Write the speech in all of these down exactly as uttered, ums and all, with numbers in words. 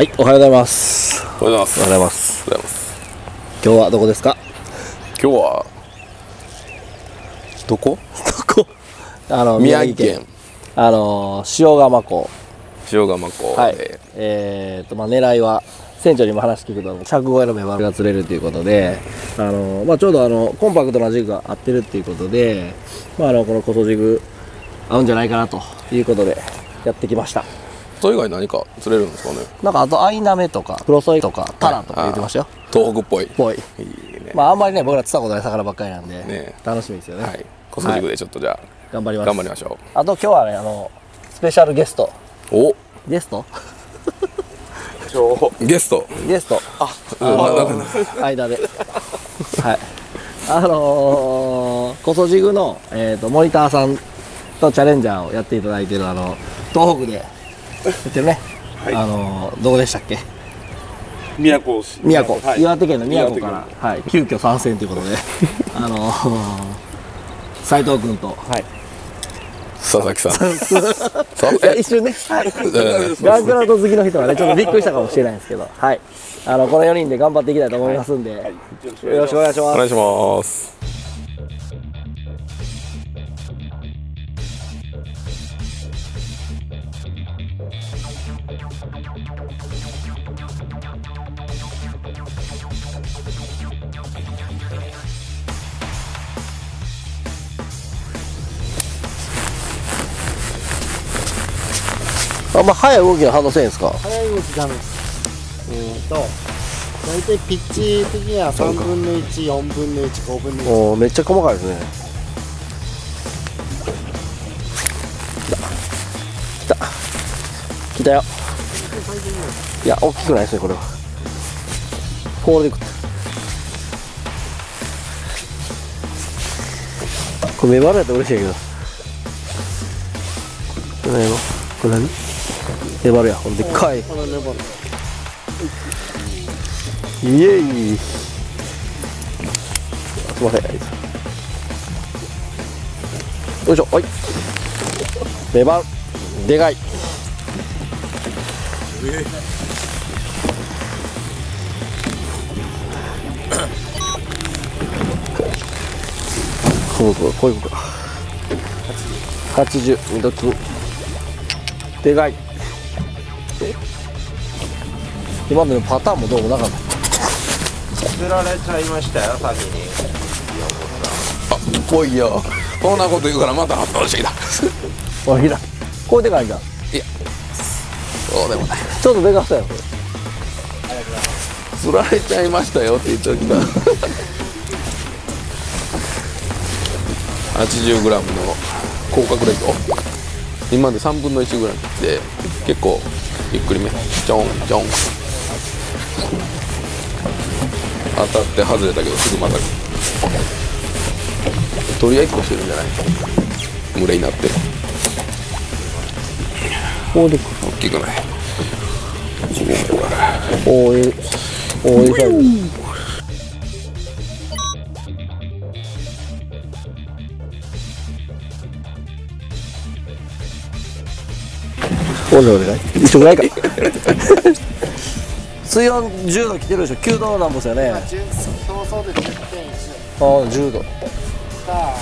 はい、おはようございます。 おはようございます。 おはようございます。 おはようございます。 今日はどこですか？ 今日はどこ？ どこ？あの宮城県あの塩釜港。 塩釜港で、 はい。えーとまあ狙いは船長にも話聞くと尺超えのメバルが釣れるということで、あのまあちょうどあのコンパクトなジグが合ってるっていうことで、まああのこのコソジグ合うんじゃないかなということでやってきました。 それ以外何か釣れるんですかね？ なんかあとアイナメとかクロソイとかタラとか言ってましたよ。 東北っぽい。 ぽい。 いいね。 まああんまりね僕ら釣ったことない魚ばっかりなんで、 ね楽しみですよね。 はい。コソジグでちょっとじゃあ、 頑張ります。 頑張りましょあと今日はねあのスペシャルゲスト。 う。お。 ゲスト？ ゲスト。 ゲスト。あ、あのー、間で。はい。あのー、コソジグの、えー、とモニターさんとチャレンジャーをやっていただいているあの東北でやってるね。はい、あのー、どこでしたっけ？ 宮古市。 宮古。 はい、 岩手県の宮古から、はい、急遽参戦ということで、あのー、斉藤君と。はい。 佐々木さん。 いや一瞬ね、はい、ガンクラウド好きの人はねちょっとびっくりしたかもしれないんですけど、はい、あのこのよにんで頑張っていきたいと思いますんで、はいはい、よろしくお願いします。 お願いします。 あんま速い動きの反応せんですか？ 速い動きダメです。うんと大体ピッチ的にはさんぶんのいち、よんぶんのいち、ごぶんのいち。 おー、めっちゃ細かいですね。来た来た来たよ。いや大きくないですねこれは。ポールでいくって。これメバルやったら嬉しいけど。これ何の？これ何？メバルや、ほんでっかい。 このメバル。 イエイ。すいません。よいしょ、はい。メバル、でかい。えこうこうこういうことか。はちじゅう、ミドツ。でかい。今までのパターンもどうもなかった。 釣られちゃいましたよ先に。 あ、ぽいよ。こんなこと言うからまた発動してきた。 おい、来た。これでかいんだ。 いや、そうでもない。 ちょっとでかそうやんこれ。 釣られちゃいましたよって言っちゃった。はちじゅうグラム の甲殻レッド。今までさんぶんのいちぐらいで結構ゆっくりめ。ちょんちょん。当たって外れたけどすぐまた鳥がいっこしてるんじゃない？群れになってこうで大きくない。 おー、おー、いいサイズ。おでお願い。一緒ぐらいか。水温じゅうど来てるでしょ。きゅうどなんぼですよね。 そうそうでじゅってんいち。 ああ、じゅうど。 さあ。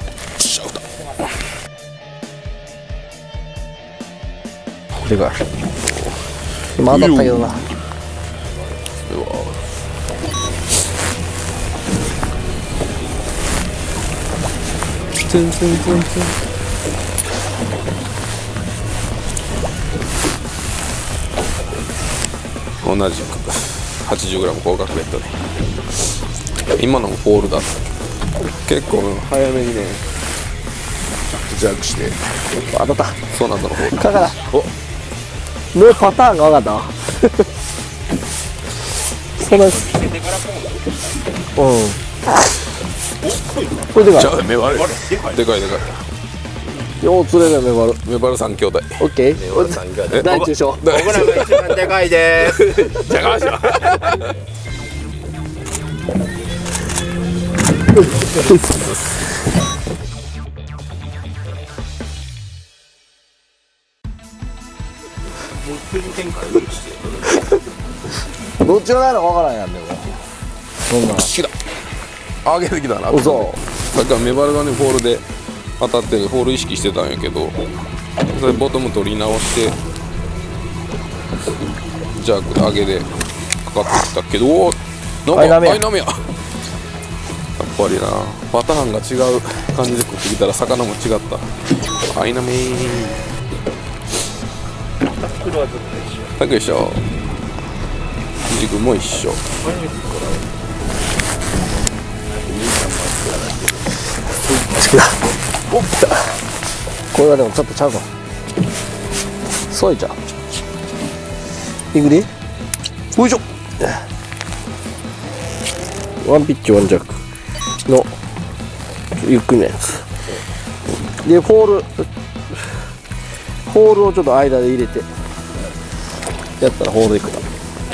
でかい。今当たったけどな。ツンツンツンツン。 同じく はちじゅうグラム 甲殻レッドで今のもポールだった。結構早めにねジャックして当たった。 そうなんだの方だからお目パターンが分かったわ。そのうんこれでかい。 じゃあメバルでかいでかいよう釣れるメバル。 メバルさん兄弟。 オッケー。大中小。 僕らが一番でかいです。 じゃがましょ急に展開してどっちがないのかわからんやんでもそんな来た上げてきたな。 嘘。 さっきからメバルがねフォールで当たってフォール意識してたんやけど、それボトム取り直してジャークで上げでかかってきたけど、おおなんかアイナメやアイナメや。やっぱりなパターンが違う感じで食ってきたら魚も違った。アイナメー袋はずっと一緒。 タク一緒、軸も一緒。 おっ来た。これはでもちょっとちゃうぞ。そいちゃう。いくで。よいしょ。ワンピッチワンジャックのゆっくりのやつで、フォールフォールをちょっと間で入れてやったらフォールいくな。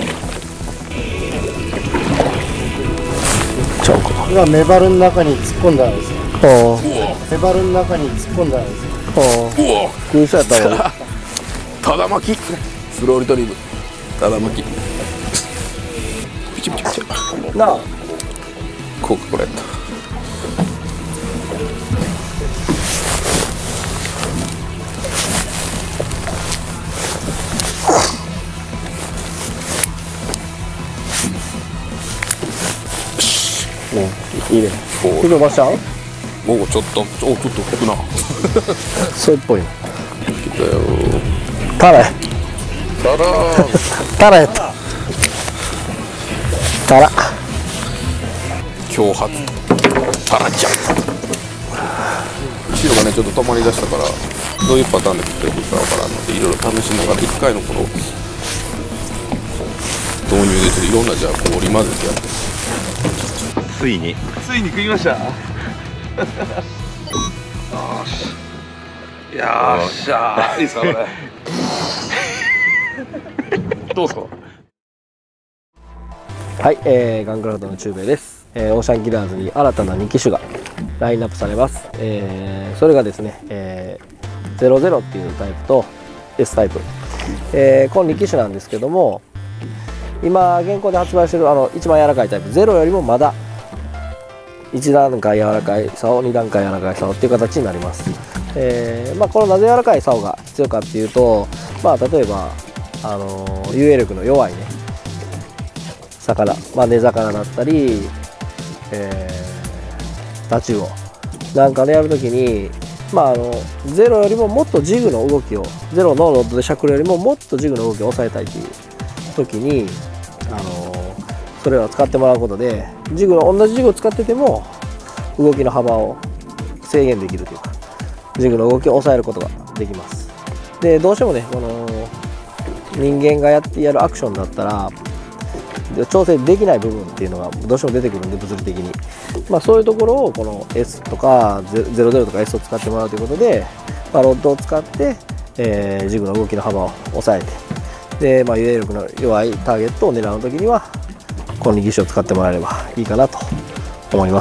ちゃうか。 今メバルの中に突っ込んだんですよ。 あメバルの中に突っ込んだんですよ。 あ、ああ、食いそうやったのに。 ただ巻きスローリトリーブただ巻きピチピチピチなあ、 こうかこれやった。 うん、いいね。 お振りましたおちょっとおちょっと引くな。 それっぽいの。 来たよタラや。 ただタラやった。タラ。 今日初タラちゃん。後ろがねちょっと止まりだしたからどういうパターンで食ってくるかわからんのでいろいろ試しながらいっかいのこの導入でちょっといろんなじゃあこう織り交ぜてやって。 ついについに食いました。よしよっしゃー。いいっすかこれ。どうぞ。 はい、えー、ガンクラフトの中兵衛です、えー、オーシャンキラーズに新たなに機種がラインナップされます、えー、それがですね、えー、ゼロゼロっていうタイプと S タイプ、えー、このに機種なんですけども、今現行で発売しているあの一番柔らかいタイプゼロよりもまだいち段階柔らかい竿に段階柔らかい竿っていう形になります、えーまあ、このなぜ柔らかい竿が必要かっていうと、まあ、例えばあのー、遊泳力の弱いね魚、まあ、根魚だったり、えー、タチウオなんかでやるときに、まあ、あのゼロよりももっとジグの動きをゼロのロッドでしゃくるよりももっとジグの動きを抑えたいという時に、あのー、それを使ってもらうことでジグの同じジグを使ってても動きの幅を制限できるというかジグの動きを抑えることができます。でどうしてもねこの人間がやってやるアクションだったら調整できない部分っていうのがどうしても出てくるんで物理的に、まあ、そういうところをこの S とかゼロゼロとか S を使ってもらうということで、まあ、ロッドを使って、えー、ジグの動きの幅を抑えてで、まあ、遊泳力の弱いターゲットを狙う時にはこのに機種を使ってもらえればいいかなと思います。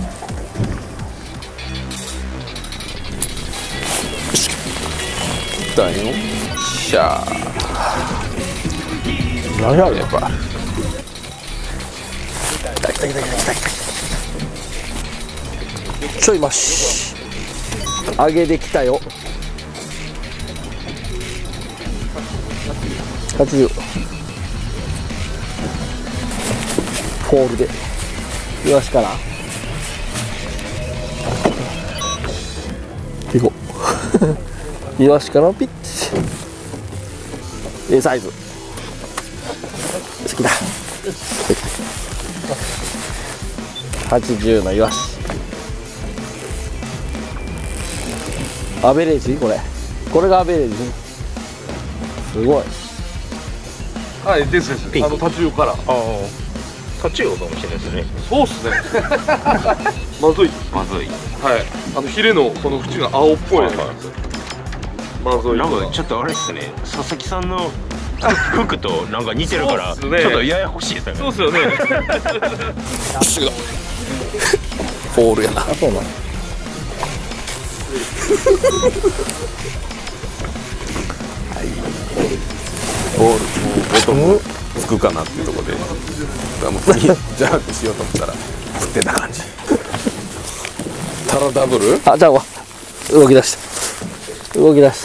だよしゃー何やろやっぱちょいまし上げできたよ。はちじゅうフォールでイワシから行こうイワシからピッチ A サイズ好きだはちじゅうのイワシアベレージこれこれがアベレージすごい。 はいですです。あのタチウオから。ああ。 タチウオかもしれないですね。 そうっすね。まずい。 まずい。 はい。あのヒレのこの縁が青っぽいやつなんですよ。まずい。 なんかちょっとあれですね。佐々木さんの服となんか似てるから、ちょね、 っとややこしいですね。 そうっすよね。 フォールやな。 あ、そうなの。 ボールボトムつくかなっていうところで、だからもう次ジャークしようと思ったら振ってた感じ。タラダブル？ あ、じゃあ動き出した動き出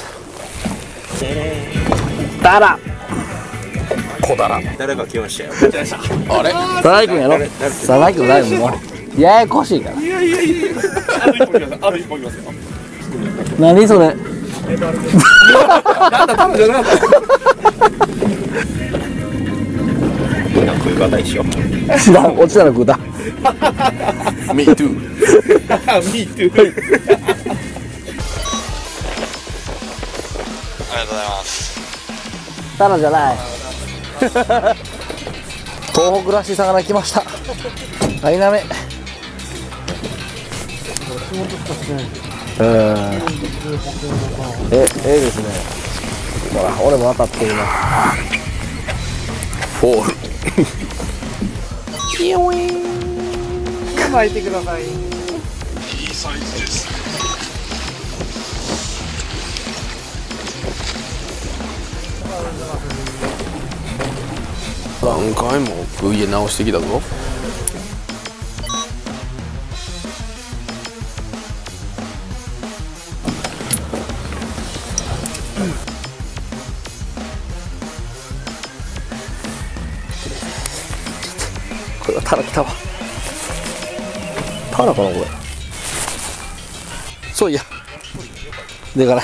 したタラ小だら。 誰か来ましたよ。 あれ？ 佐々木君やろ佐々木君誰もややこしいから。 いやいやいやあと一本いきますあと一本いきますよ。 何それなんだタラじゃなかった食い方一緒。 知らん落ちたら食うた。 Me too。 Me too。 タラじゃない東北らしい魚来ました。アイナメ。うんえええですね。ほら俺も当たってるな。 フォール。 巻いてください。 何回もブイエ直してきたぞ。 これはタラ来たわ。タラかなこれ。そういやでかない。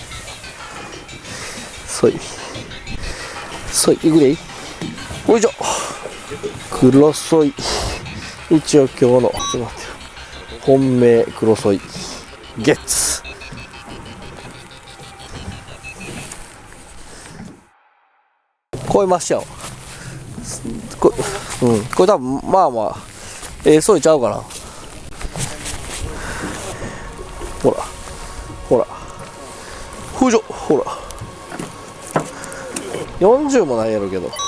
そいそいいくでいい。おいしょ黒ソイ。一応今日のちょっと待ってよ本命黒ソイゲッツ。超えましたよ。こうんこれ多分まあまあええソイちゃうかな。ほらほらふじょほらよんじゅうもないやろうけど。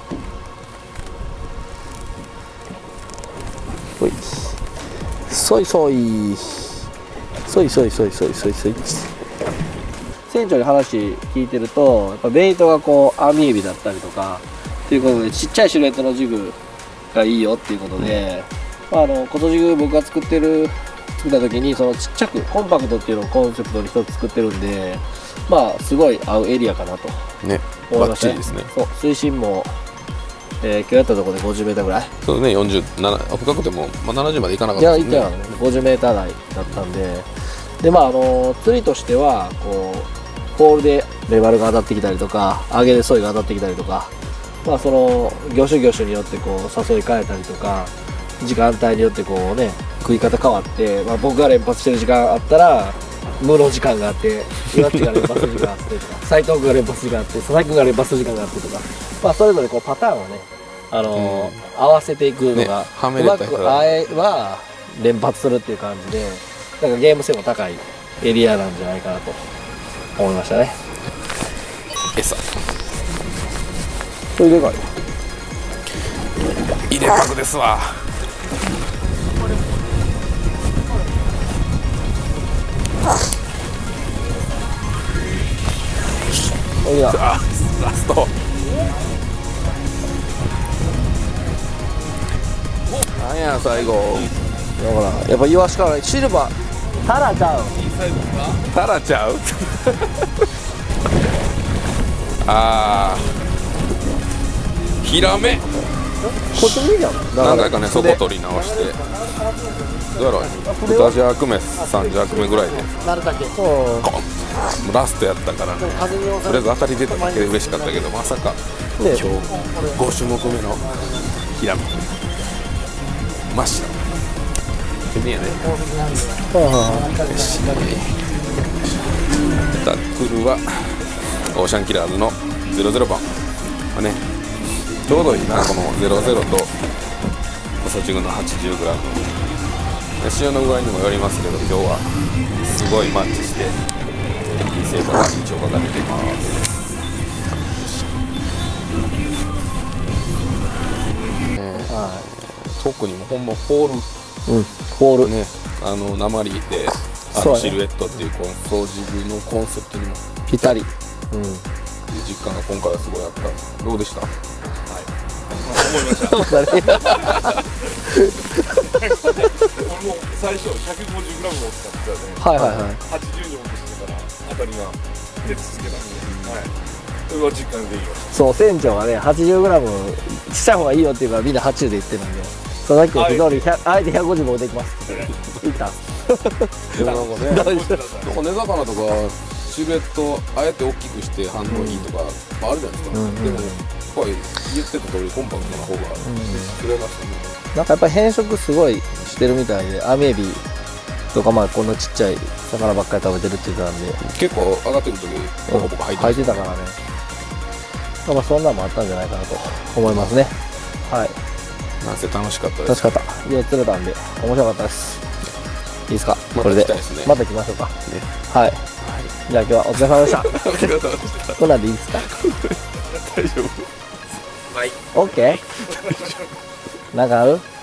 ほいそいそいそいそいそいそいそいそい。船長に話聞いてるとやっぱベイトがこう網エビだったりとかっていうことでちっちゃいシルエットのジグがいいよっていうことで、まあ、あのコトジグ僕が作ってる作った時にそのちっちゃくコンパクトっていうのをコンセプトに一つ作ってるんで、まあすごい合うエリアかなとね、バッ思いましたね。 チリですね。 そう水深も、えー、今日やったところでごじゅうメーターぐらい。 そうね、よんじゅうなな、深くても、まあ、ななじゅうまでいかなかっいや、 たですね。 いったよ、ごじゅうメーター台だったんで、で、まあ、あの釣りとしては、こう、ポールでレバルが当たってきたりとか、上げでソイが当たってきたりとか、まあ、その業種業種によってこう誘い変えたりとか、時間帯によってこうね、食い方変わって、まあ、僕が連発してる時間あったら、無の時間があって、岩地が連発時間あってとか、斉藤君が連発時間あって、佐々木君が連発時間があってとか、まあ、それぞれこうパターンをね、あのー、合わせていくのが、 ねはめうまれた人くあえは連発するっていう感じで、なんかゲーム性も高いエリアなんじゃないかなと思いましたね。 餌それでかいわ。 入れパクですわ。 おいな。 あ、ラスト。なんや最後。 だからやっぱイワシからシルバータラちゃう。 タラちゃうあー、ヒラメこっちもいいじゃん。 何回かね、そこ取り直してどうやろう、に弱目さん弱目ぐらいでなるだけ。 コンラストやったからね、 風に押されとりあえず当たり出ただけで嬉しかったけど、まさか今日ご種目目のヒラメ真っ白てねやね。タックルはオーシャンキラーズのゼロゼロばん、まあね、ちょうどいいな、このゼロゼロと細ジグの はちじゅうグラム、 潮の具合にもよりますけど、今日はすごいマッチしていい成果が、いい超過が出ています。特にもほんまホール、 うん、ホールね、あの鉛であそうやねのシルエットっていうこの掃除具のコンセプトにもぴったり。うん。 実感が今回はすごいあった。どうでした？はい思いましたまだね俺も最初 ひゃくごじゅうグラム を使ってたねはいはいはいはちじゅうに落としてから当たりが出続けたんで、はい、それは実感できました。 そう船長がね はちじゅうグラム ちっちゃい方がいいよっていうからみんなはちじゅうで言ってるんで佐々木君不通りあえてひゃくごじゅう僕できますって言ったんでもなんかね骨魚とかシルエットあえて大きくして反応いいとかあるじゃないですか、 うんうんでもやっぱり言ってた通りコンパクトな方が釣れましたね、 なんかやっぱり変色すごいしてるみたいでアメエビとかまあこんなちっちゃい魚ばっかり食べてるって言ってたんで結構上がってる時ポコポコ入って履いてたからねまあそんなんもあったんじゃないかなと思いますねはいなんせ楽しかったです。 楽しかったよう釣れたんで面白かったですいいですかまたこれで来たいですねまた来ましょうかねはいじゃあ今日はお疲れ様でしたお疲れ様でした。 こんなんでいいですか大丈夫。 オッケーなんかある